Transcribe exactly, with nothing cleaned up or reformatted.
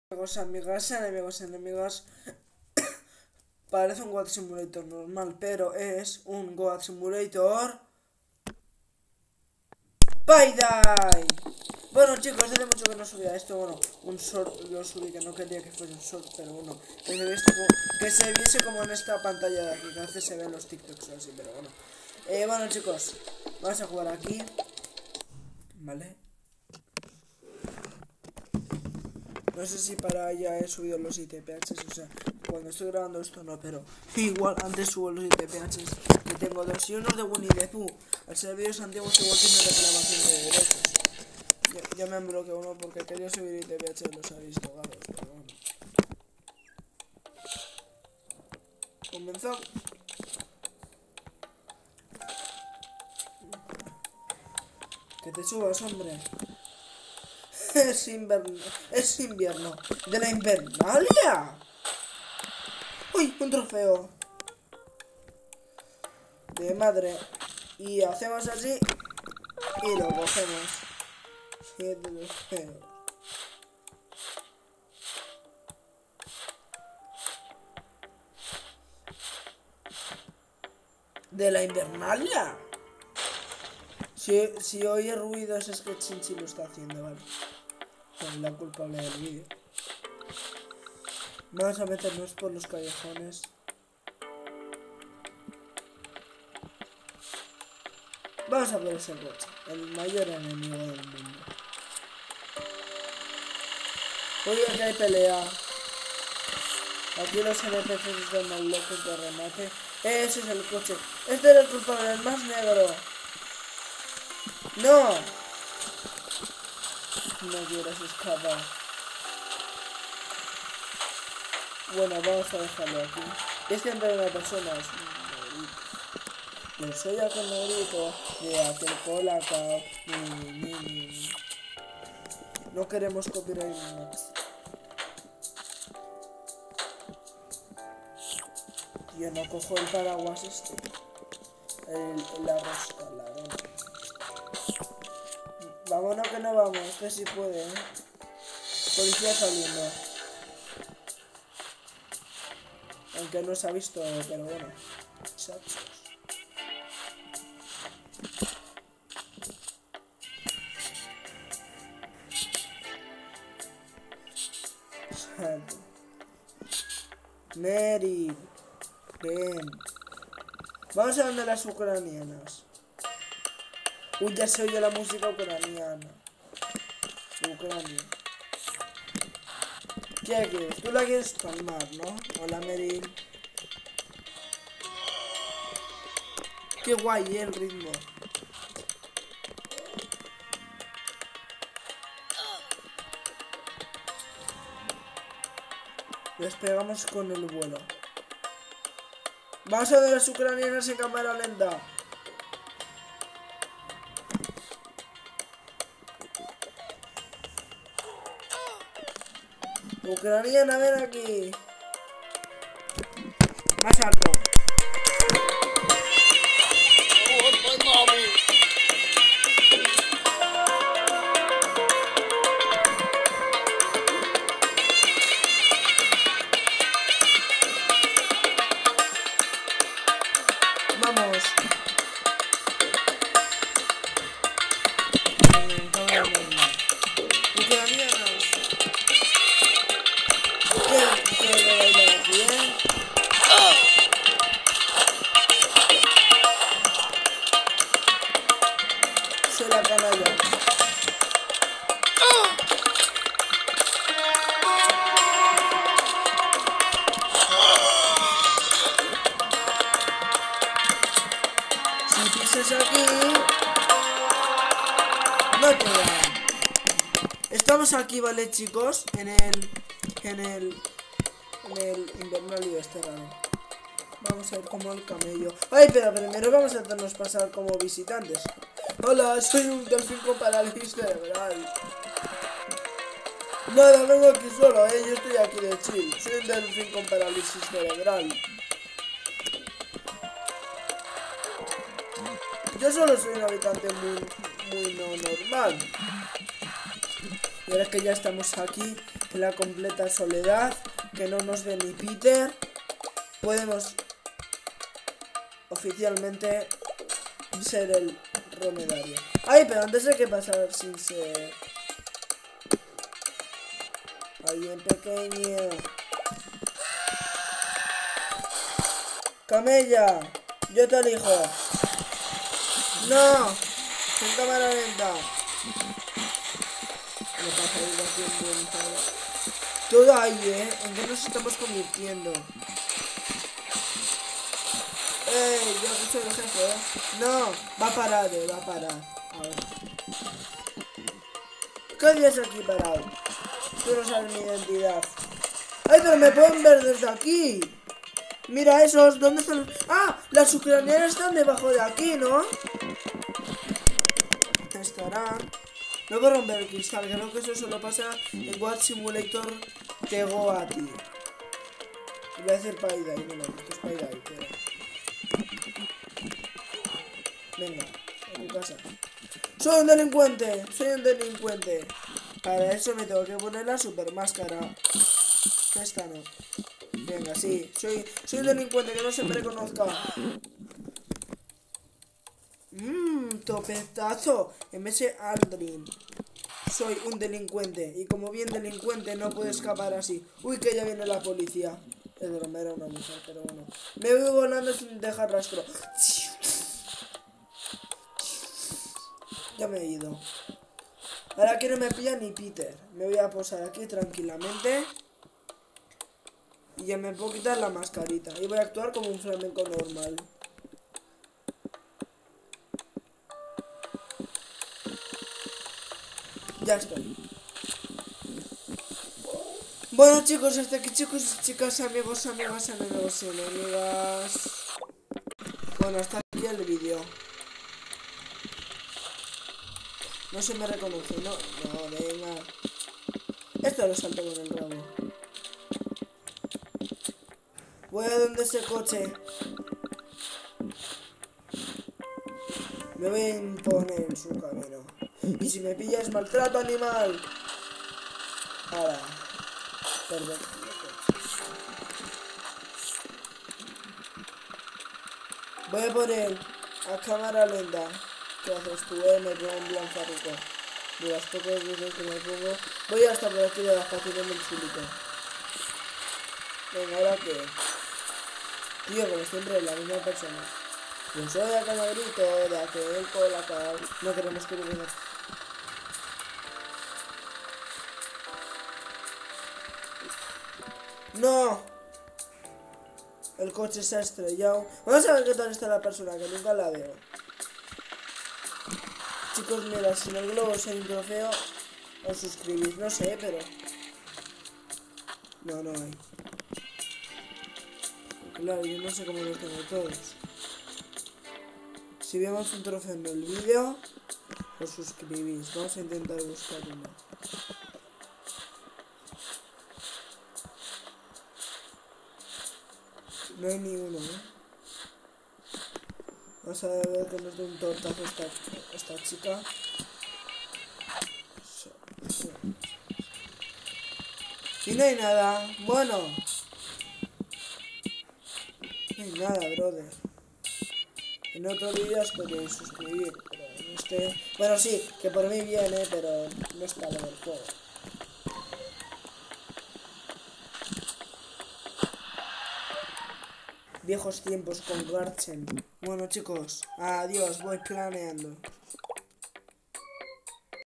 Amigos, amigas, enemigos, enemigos. Parece un Goat Simulator normal, pero es un Goat Simulator Payday. Bueno, chicos, hace mucho que no subía esto. Bueno, un short lo subí, que no quería que fuese un short, pero bueno, que se viese como, que se viese como en esta pantalla de aquí, que a veces se ven los TikToks o así, pero bueno. Eh, bueno, chicos, vamos a jugar aquí, ¿vale? No sé si para ya he subido los I T P H, o sea, cuando estoy grabando esto no, pero igual antes subo los I T P H que tengo dos y unos de Winnie the Pooh. Al ser vídeos antiguos igual tiene reclamación de derechos. Ya, ya me han bloqueado uno porque quería subir I T P H y los habéis tocado, pero bueno. Comenzamos. Que te subas, hombre. Es invierno. Es invierno. De la Invernalia. Uy, un trofeo. De madre. Y hacemos así. Y lo cogemos. Siete trofeos. De la Invernalia. Si, si oye ruidos es que Chinchi lo está haciendo, ¿vale? Con la culpable del vídeo. Vamos a meternos por los callejones. Vamos a por ese coche, el mayor enemigo del mundo. Oye, que hay pelea. Aquí los N P Cs están más locos de remate. Ese es el coche. Este era el culpable, el más negro. ¡No! No quieras escapar. Bueno, vamos a dejarlo aquí. Es que entre una persona es un negrito. Yo soy aquel negrito de aquel colacao. Ni, ni, ni. No queremos copyright next. Yo no cojo el paraguas este. El, la rosca, la dona. Vámonos que no vamos, que si puede, ¿eh? Policía saliendo. Aunque no se ha visto, pero bueno. Chachos. Santo. Mary. Ven. Vamos a donde las ucranianas. Uy, ya se oye la música ucraniana. Ucrania. ¿Qué quieres? Tú la quieres palmar, ¿no? Hola, Meryl. Qué guay, ¿eh? El ritmo. Despegamos con el vuelo. Vamos a ver las ucranianas en cámara lenta. Ucraniana, ven aquí. Más alto. Vamos. Ucranianos. Soy la canalla. Si pisas aquí, no te dan. Estamos aquí, ¿vale, chicos? En el... En el... En el Invernalia este raro. Vamos a ver como el camello. Ay, pero primero vamos a hacernos pasar como visitantes. Hola, soy un delfín con parálisis cerebral. Nada, vengo aquí solo, eh. Yo estoy aquí de chill. Soy un delfín con parálisis cerebral. Yo solo soy un habitante muy, muy no normal. Y ahora que ya estamos aquí, en la completa soledad, que no nos ve ni Peter, podemos oficialmente ser el dromedario. Ay, pero antes hay que pasar sin ser alguien pequeño. Camella, yo te elijo. No, en cámara lenta. Me pasa ir aquí en buen todo. Todo ahí, ¿eh? ¿En qué nos estamos convirtiendo? ¡Ey! Yo que soy el jefe, ¿eh? No, va a parar, eh, va a parar. A ver. ¿Qué haces aquí parado? Tú no sabes mi identidad. ¡Ay, pero me pueden ver desde aquí! Mira esos, ¿dónde están? ¡Ah! Las ucranianas están debajo de aquí, ¿no? Estarán. No puedo romper el cristal, creo que eso solo pasa en What Simulator de Goati. Voy a decir Payday, no, no, esto es Payday, pero... Venga, a tu casa. ¡Soy un delincuente! ¡Soy un delincuente! Para eso me tengo que poner la super máscara. Esta no. Venga, sí, soy, soy un delincuente, que no se me reconozca. Mmm, topetazo. M S Aldrin. Soy un delincuente. Y como bien delincuente no puedo escapar así. Uy, que ya viene la policía. Es broma, era una mujer, pero bueno. Me voy volando sin dejar rastro. Ya me he ido. Ahora que no me pilla ni Peter. Me voy a posar aquí tranquilamente. Y ya me puedo quitar la mascarita. Y voy a actuar como un flamenco normal. Ya estoy. Bueno, chicos, hasta aquí, chicos, chicas, amigos, amigas, amigos y enemigas. Bueno, hasta aquí el vídeo. No se me reconoce, no. No, venga. Esto lo salto con el rabo. Voy a donde ese coche. Me voy a imponer en su camino. Y si me pillas, maltrato animal. Ahora. Perdón. Voy a poner a cámara lenta. ¿Qué haces tú, eh? Me pongo en plan farruco. De las pocas veces que me pongo. Voy hasta por aquí de abajo haciendo el chulito. Venga, ¿ahora qué? Tío, como siempre, la misma persona. Yo soy de aquel grito, de aquel colacao. No queremos que venga. ¡No! El coche se ha estrellado. Vamos a ver qué tal está la persona, que nunca la veo. Chicos, mira, si en el globo hay un trofeo, os suscribís. No sé, pero... No, no hay. Claro, yo no sé cómo los tengo todos. Si vemos un trofeo en el vídeo, os suscribís. Vamos a intentar buscar uno. No hay ni uno, ¿eh? Vamos a ver que nos dé un tortazo esta, esta chica. Y no hay nada. Bueno. No hay nada, brother. En otro vídeo os podéis suscribir. Pero en este... Bueno, sí, que por mí viene, pero no está lo del juego. Viejos tiempos con Garchen. Bueno, chicos, adiós, voy planeando.